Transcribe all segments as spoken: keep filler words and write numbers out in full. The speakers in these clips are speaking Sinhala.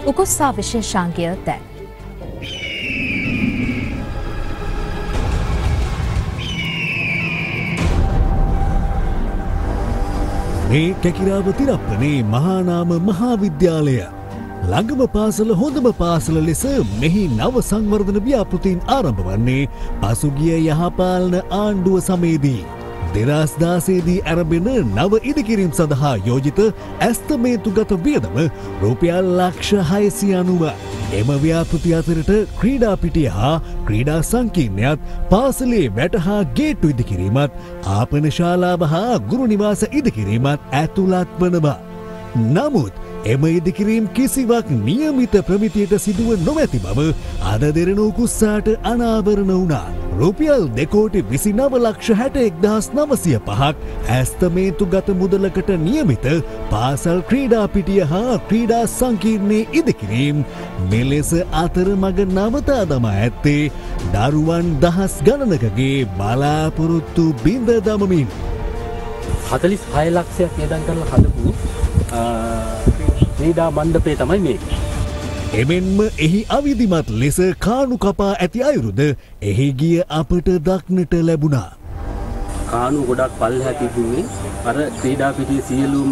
උකුස්සා විශේෂාංගය දැන්. මේ කැකිරාව තිරප්පනේ මහානාම මහාවිද්‍යාලය. ළඟම පාසල හොඳම පාසල ලෙස මෙහි නව සංවර්ධන ව්‍යාපෘතීන් ආරම්භ වන්නේ පසුගිය යහපාලන ආණ්ඩුව සමයේදී. දෙදහස් දාසේදී ආරම්භන නව ඉදිකිරීම් සඳහා යෝජිත ඇස්තමේන්තුගත වියදම රුපියල් ලක්ෂ හයසිය අනූව. එම ව්‍යාපෘති අතරට ක්‍රීඩා පිටිය හා ක්‍රීඩා සංකීර්ණයත් පාසලේ වැට හා ගේට්ටු ඉදිකිරීමත් ආපන ශාලාව හා ගුරු නිවාස ඉදිකිරීමත් ඇතුළත් වනවා. නමුත් එම ඉදිකිරීම් කිසිවක් නියමිත ප්‍රමිතියට සිදුව නොමැති බව අද දෙරණ උකුස්සාට අනාවරණ වුණා. රුපියල් දෙකෝටි විසිනව ලක්ෂ හැට එක්දහස් නවසිය පහක් ඇස්තමේන්තුගත මුදලකට නියමිත පාසල් ක්‍රීඩා පිටිය හා ක්‍රීඩා සංකීර්ණයේ ඉදිකිරීම් මෙලෙස අතරමඟ නවතා දමා ඇත්තේ දරුවන් දහස් ගණනකගේ බලාපොරොත්තු බිඳ දමමින්. හතලිස් හය ලක්ෂයක් වියදම් කරලා හදපු ක්‍රීඩා මණ්ඩපය තමයි මේක. එමෙන්ම එහි අවිධිමත් ලෙස කාණු කපා ඇති අයුරුද එහි ගිය අපට දක්නට ලැබුණා. කාණු ගොඩක් පල්ලෙහා තිබුණේ අර ක්‍රීඩා පිටියේ සියලුම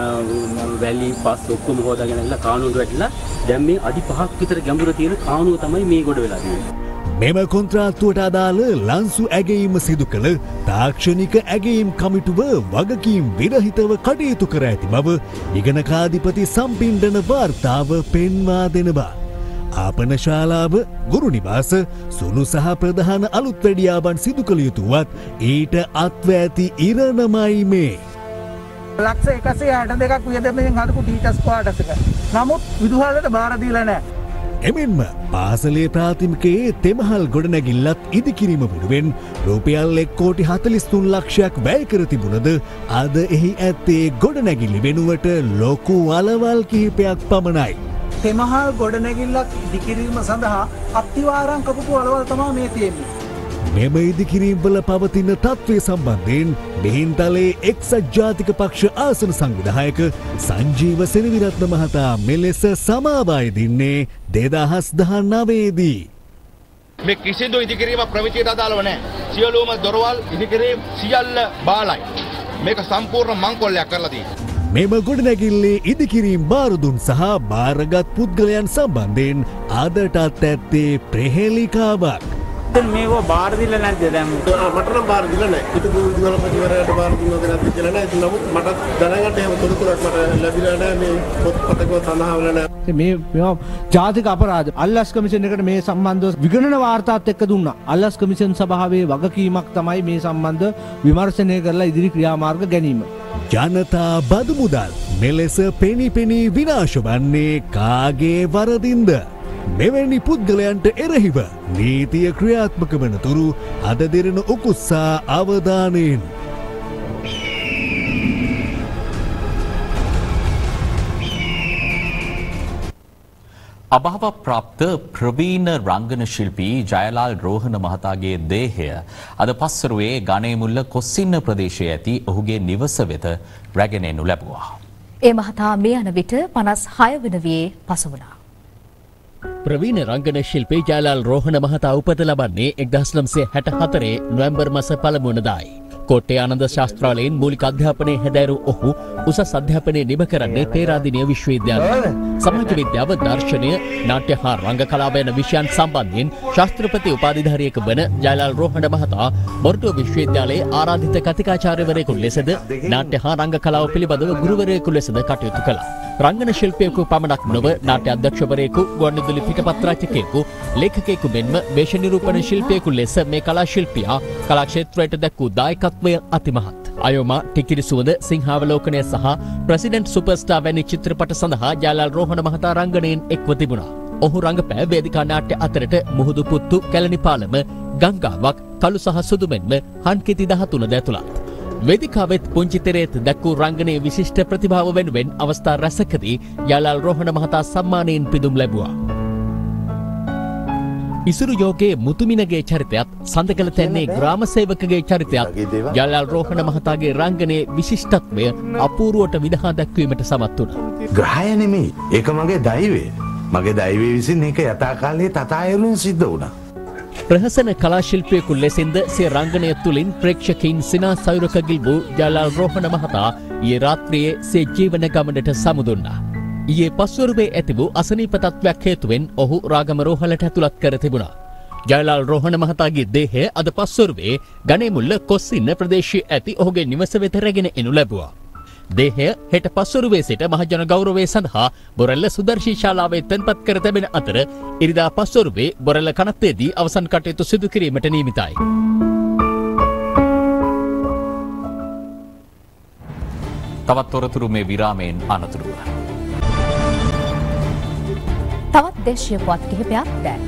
වැලි පස් ඔක්කොම හොදාගෙන ඉන්න කාණුවට වැටිලා දැන් මේ අඩි පහක් විතර ගැඹුර තියෙන කාණුව තමයි මේ ගොඩ වෙලා තියෙන්නේ. මෙම කොන්ත්‍රාත්තුවට අදාළ ලන්සු ඇගීම සිදු කළ තාක්ෂණික ඇගීම් කමිටුව වගකීම් විරහිතව කටයුතු කර ඇති බව ඉගනකාධිපති සම්පින්ඩන වාර්තාව පෙන්වා දෙනවා. ආපන ශාලාව ගුරු නිවාස සුළු සහ ප්‍රධාන අලුත් වැඩියාවන් සිදු කළ යුතුවත් ඊට අත්ව ඇති ඉරණමයි මේ. ලක්ෂ එකසිය අට දෙකක් වියදමෙන් හදපු ටීචර්ස් ක්වාටර්ස් එක. නමුත් විදුහලට බාර දීලා නැහැ. එමෙන්ම පාසලේ ප්‍රාථමිකයේ තෙමහල් ගොඩනැගිල්ලත් ඉදිකිරීම වෙනුවෙන් රුපියල් එක් කෝටි හතළිස් තුන් ලක්ෂයක් වැය කර තිබුණද අද එහි ඇත්තේ ගොඩනැගිලි වෙනුවට ලොකු වලවල් කිහිපයක් පමණයි. තෙමහල් ගොඩනැගිල්ලක් ඉදිකිරීම සඳහා අත්තිවාරම් කපපු වලවල් තමයි මේ තියෙන්නේ. මෙම ඉදිකිරීම්වල පවතින තත්ත්වය සම්බන්ධයෙන් බෙහින්තලේ එක්සත් ජාතික පක්ෂ ආසන සංවිධායක සංජීව සෙනවිරත්න මහතා මෙලෙස සමාවයි දින්නේ දෙදහස් දහනවයේදී. මේ කිසිදු ඉදිකිරීම ප්‍රමිතියට අදාළව නැහැ. සියලුම දොරවල් ඉදිකිරීම් සියල්ල බාලයි. මේක සම්පූර්ණ මංකොල්ලයක් කරලා තියෙනවා. මෙම ගොඩනැගිල්ලේ ඉදිකිරීම් බාරදුන් සහ බාරගත් පුද්ගලයන් සම්බන්ධයෙන් අදටත් ඇත්තේ ප්‍රහෙලිකාවක්. මේක බාර දීලා නැද්ද දැන්? මට නම් බාර දීලා නැහැ. හිටපු විදුහලපතිවරයාට බාර දුන්නද නැද්ද කියලා නෑ. නමුත් මට දැනගන්න එහෙම තොරතුරක් මට ලැබිලා නැහැ. මේ පොත්පතක සඳහන් වෙලා නැහැ. මේ මේවා ජාතික අපරාධ. අල්ලස් කමිෂන් එකට මේ සම්බන්ධව විගණන වාර්තාත් එක්ක දුන්නා. අල්ලස් කමිෂන් සභාවේ වගකීමක් තමයි මේ සම්බන්ධ විමර්ශනය කරලා ඉදිරි ක්‍රියාමාර්ග ගැනීම. ජනතා බදු මුදල් මෙලෙස පෙනී පෙනී විනාශ වන්නේ කාගේ වරදින්ද? මෙවැනි පුද්ගලයන්ට එරෙහිව නීතිය ක්‍රියාත්මක වන තුරු අද දෙරණ උකුස්සා අවධානයෙන්. අභාව ප්‍රාප්ත ප්‍රවීණ රංගන ශිල්පී ජයලාල් රෝහණ මහතාගේ දේහය අද පස්වරුවේ ගණේමුල්ල කොස්සින්න ප්‍රදේශයේ ඇති ඔහුගේ නිවස වෙත රැගෙන එනු ලැබුවා. ඒ මහතා මේ යන විට පනස් හය වන වියේ පසු වුණා. ප්‍රවීණ රංගන ශිල්පී ජයලාල් රෝහණ මහතා උපත ලබන්නේ එක්දහස් නවසිය හැට හතරේ නොවැම්බර් මාස පළමු වනදායි. කොට්ටේ ආනන්ද ශාස්ත්‍රාලයෙන් මූලික අධ්‍යාපනය හැදෑරු ඔහු උසස් අධ්‍යාපනය නිම කරන්නේ පේරාදෙණිය විශ්වවිද්‍යාලයේ. සමාජ විද්‍යාව, දර්ශනය, නාට්‍ය හා රංග කලාව යන විෂයන් සම්බන්ධයෙන් ශාස්ත්‍රපති උපාධිධාරියෙකු වන ජයලාල් රෝහණ මහතා මොරටුව විශ්වවිද්‍යාලයේ ආරාධිත කතිකාචාර්යවරයෙකු ලෙසද නාට්‍ය හා රංග කලාව පිළිබඳව ගුරුවරයෙකු ලෙසද කටයුතු කළා. රංගන ශිල්පියෙකු පමණක් නොව නාට්‍ය අධ්‍යක්ෂවරයෙකු, ගුවන්විදුලි පිටපත් රචකයෙකු, ලේඛකයෙකු මෙන්ම වේශ නිරූපණ ශිල්පියෙකු ලෙස මේ කලා ශිල්පියා කලා ක්ෂේත්‍රයට දැක්වූ දායකත්වය අතිමහත්. අයෝමා, ටිකිරි සුවඳ, සිංහාවලෝකනය සහ ප්‍රෙසිඩන්ට් සුපර්ස්ටාර් වැනි චිත්‍රපට සඳහා ජයලාල් රෝහණ මහතා රංගනයෙන් එක්ව තිබුණා. ඔහු රංගපෑ වේදිකා නාට්‍ය අතරට මුහුදු පුත්තු, කැලණි පාලම, ගංගාවක්, කළු සහ සුදු මෙන්ම හන්කිති දහතුනද ඇතුළත්. වේදිකාවෙත් පුංචි තෙරේත් දැක්වූ රංගනයේ විශිෂ්ට ප්‍රතිභාව වෙනුවෙන් අවස්ථා රැසකදී ජයලාල් රෝහණ මහතා සම්මානයෙන් පිදුම් ලැබුවා. ඉසුරු යෝගයේ මුතුමිනගේ චරිතයත්, සඳකල තැන්නේ ග්‍රාම සේවකගේ චරිතයත් ජයලාල් රෝහණ මහතාගේ රංගනයේ විශිෂ්ටත්වය අපූර්වට විදහා දැක්වීමට සමත් වුණා. ග්‍රහය නෙමෙයි, ඒක මගේ දෛවය. මගේ දෛවය විසින් ඒක යථා කාලයේ තථායුරින් සිද්ධ වුණා. ප්‍රහසන කලාශිල්පියෙකු ලෙසින්ද සිය රංගනය තුළින් ප්‍රේක්ෂකයින් සිනා සයුරක ගිල්වූ ජයලාල් රෝහණ මහතා ඊයේ රාත්‍රියේ සිය ජීවන ගමනට සමුදුන්නා. ඊයේ පස්වරුවේ ඇති වූ අසනීප තත්ත්වයක් හේතුවෙන් ඔහු රාගම රෝහලට ඇතුළත් කර තිබුණා. ජයලාල් රෝහණ මහතාගේ දේහය අද පස්වරුවේ ගණේමුල්ල කොස්සින්න ප්‍රදේශයේ ඇති ඔහුගේ නිවස වෙත රැගෙන එනු ලැබුවා. දේහය හෙට පස්වරුවේ සිට මහජන ගෞරවය සඳහා බොරැල්ල සුදර්ශී ශාලාවේ තැන්පත් කර තිබෙන අතර ඉරිදා පස්වරුවේ බොරැල්ල කනත්තේදී අවසන් කටයුතු සිදු කිරීමට නියමිතයි. තවත් තොරතුරු මේ විරාමයෙන් අනතුරුව. තවත් දේශීය පුවත් කිහිපයක් දැන්.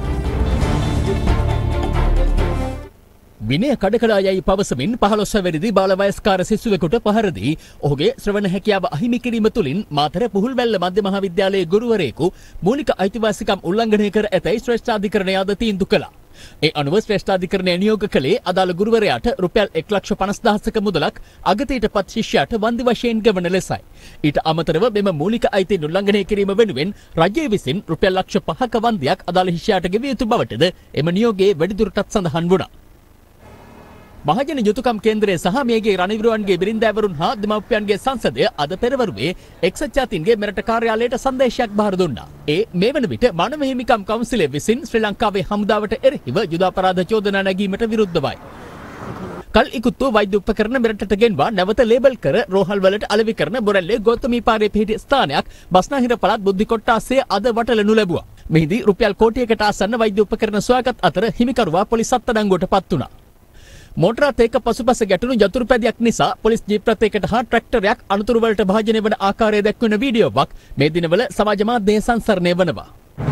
විනය කඩකඩා යයි පවසමින් පහළොස් වැනිදි බාලවයස්කාර සිසුවෙකුට පහර දී ඔහුගේ ශ්‍රවණ හැකියාව අහිමි කිරීම තුළින් මාතර පුහුල්වැල්ල මධ්‍ය මහාවිද්‍යාලයේ ගුරුවරයෙකු මූලික අයිතිවාසිකම් උල්ලංඝනය කර ඇතැයි ශ්‍රේෂ්ඨාධිකරණය අද තීන්දුව කළා. ඒ අනුව ශ්‍රේෂ්ඨාධිකරණය නියෝග කළේ අදාළ ගුරුවරයාට රුපියල් එක් ලක්ෂ පනස් දහසක මුදලක් අගතයට පත් ශිෂ්‍යයාට වන්දි වශයෙන් ගෙවන ලෙසයි. ඊට අමතරව මෙම මූලික අයිතීන් උල්ලංඝනය කිරීම වෙනුවෙන් රජය විසින් රුපියල් ලක්ෂ පහක වන්දියක් අදාළ ශිෂ්‍යයාට ගෙවිය යුතු බවටද එම නියෝගයේ වැඩිදුරටත් සඳහන් වුණා. මහජන යුතුකම් කේන්ද්‍රය සහ මේගේ රණවිරුවන්ගේ බිරින්දෑවරුන් හා දෙමව්පියන්ගේ සංසදය අද පෙරවරුවේ එක්සත් ජාතීන්ගේ මෙරට කාර්යාලයට සංදේශයක් බාර දුන්නා. ඒ මේ වන විට මානව හිමිකම් කවුන්සිලය විසින් ශ්‍රී ලංකාවේ හමුදාවට එරෙහිව යුද අපරාධ චෝදනා නැගීමට විරුද්ධවයි. කල් ඉකුත්තු වෛද්‍ය උපකරණ මෙරටට ගෙන්වා නැවත ලේබල් කර රෝහල් වලට අලෙවි කරන බොරැල්ලේ ගෞතමී පාරේ පිහිටි ස්ථානයක් බස්නාහිර පළාත් බුද්ධි කොට්ටාසයේ අද වටලනු ලැබුවා. මෙහිදී රුපියල් කෝටියකට ආසන්න වෛද්‍ය උපකරණ සොයාගත් අතර හිමිකරුවා පොලිස් අත්අඩංගුවට පත් වුණා. මෝටර රථයක පසුපස ගැටුණු යතුරු පැදියක් නිසා පොලිස් ජීප් රථයකට හා ට්‍රැක්ටරයක් අනතුරු වලට භාජනය වන ආකාරය දැක්වෙන වීඩියෝවක් මේ දිනවල සමාජ මාධ්‍යයේ සංසරණය වනවා.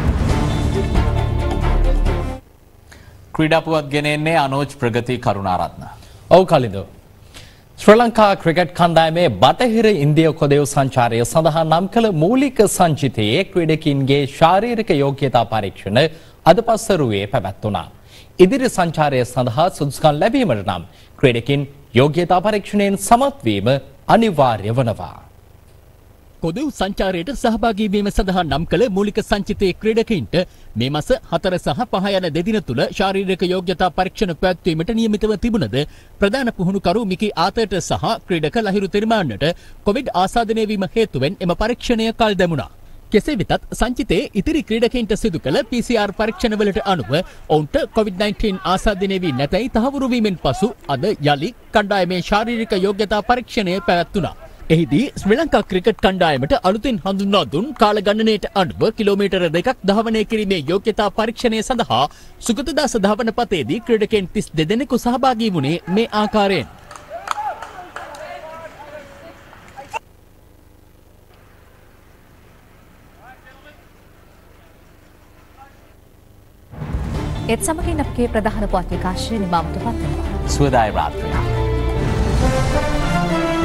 ක්‍රීඩා පුවත් ගෙනෙන්නේ අනෝජ් ප්‍රගති කරුණාරත්න. ඔව් කලින්ද. ශ්‍රී ලංකා ක්‍රිකට් කණ්ඩායමේ බටහිර ඉන්දිය කොදෙව් සංචාරය සඳහා නම් කළ මූලික සංචිතයේ ක්‍රීඩකින්ගේ ශාරීරික යෝග්‍යතා පරීක්ෂණ අද පස්වරුවේ පැවැත්වුණා. ඉදිරි සංචාරය සඳහා සුදුසුකම් ලැබීමට නම් ක්‍රීඩකින් යෝග්‍යතා පරීක්ෂණයෙන් සමත් වීම අනිවාර්ය වනවා. කොදෙව් සංචාරයට සහභාගී වීම සඳහා නම් කළ මූලික සංචිතයේ ක්‍රීඩකයින්ට මේ මාස හතර සහ පහ යන දෙදින තුල ශාරීරික යෝග්‍යතා පරීක්ෂණ පැවැත්වීමට නියමිතව තිබුණද ප්‍රධාන පුහුණුකරු මිකී ආතර්ට සහ ක්‍රීඩක ලහිරු තිරිමාන්නට කොවිඩ් ආසාදනය වීම හේතුවෙන් එම පරීක්ෂණය කල් දැමුණා. කෙසේ වෙතත් සංචිතයේ ඉතිරි ක්‍රීඩකයින්ට සිදු කළ පී සී ආර් පරීක්ෂණවලට අනුව ඔවුන්ට කොවිඩ් නයින්ටීන් ආසාදනය වී නැතැයි තහවුරු වීමෙන් පසු අද යලි කණ්ඩායමේ ශාරීරික යෝග්‍යතා පරීක්ෂණය පැවැත්වුණා. එහිදී ශ්‍රී ලංකා ක්‍රිකට් කණ්ඩායමට අලුතින් හඳුන්වා දුන් කාල ගණනයට අනුව කිලෝමීටර දෙකක් ධාවනය කිරීමේ යෝග්‍යතා පරීක්ෂණය සඳහා සුගතදාස ධාවන පතේදී ක්‍රීඩකයන් තිස් දෙදෙනෙකු සහභාගී වුණේ මේ ආකාරයෙන්. ඒත් සමගින් අපගේ ප්‍රධාන පුවත් විකාශය නිමාවට පත් වෙනවා. සුවදායි රාත්‍රියක්.